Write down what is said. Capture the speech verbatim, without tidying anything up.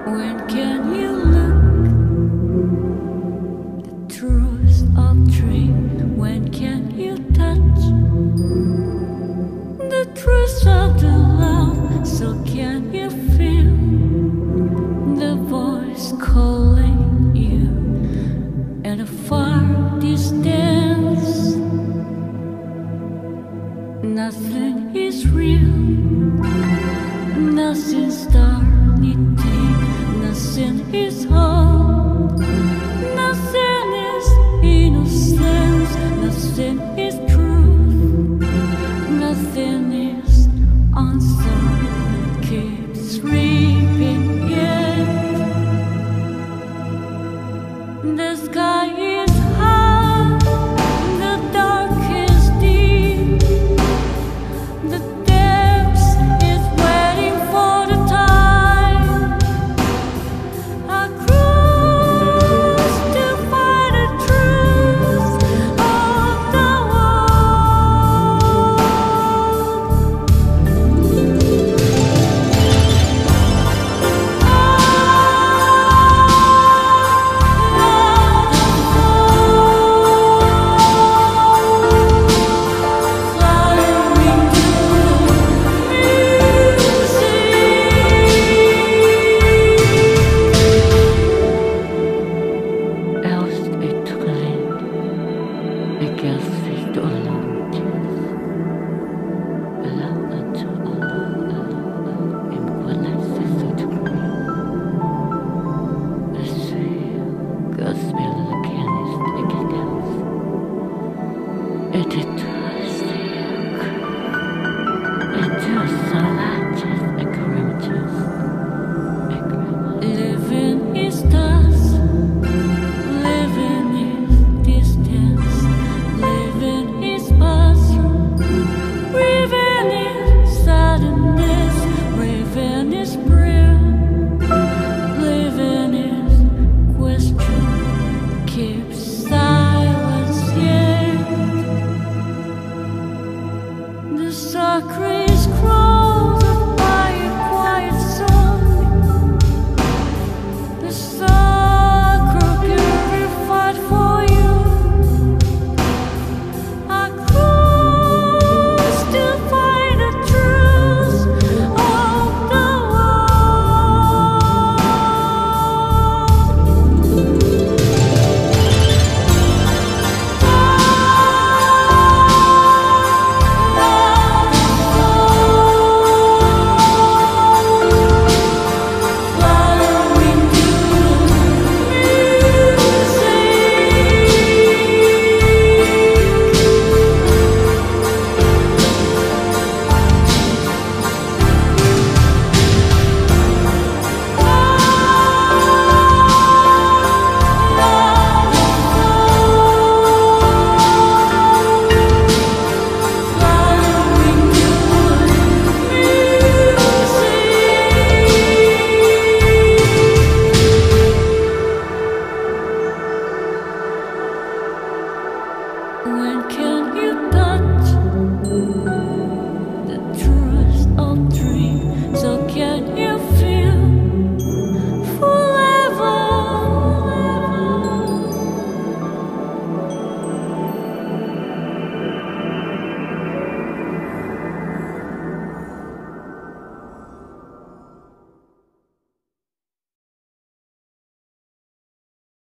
When can you look the truth of dream? When can you touch the truth of the love? So can you feel the voice calling you at a far distance? Nothing is real, nothing's starting, nothing is whole, nothing is innocence, nothing is truth, nothing is answer. Keep sleeping yet. The sky is high, the dark is deep, the depths is waiting for the time. I cruise to find the truth of the world. Else it took a land, I guess it's to alone chance. Allow unto alone, alone, and when I say so to create. I say, God's will the pianist again else. It is sick. It is so large, a grammatus. Living is dust. Living is distance, living is puzzle, breathing is sadness, breathing is prayer, living is question, keep silence yet. The sacred scrolls by a quiet song, the sacred purified for you. I cruise to find the truth of the When can you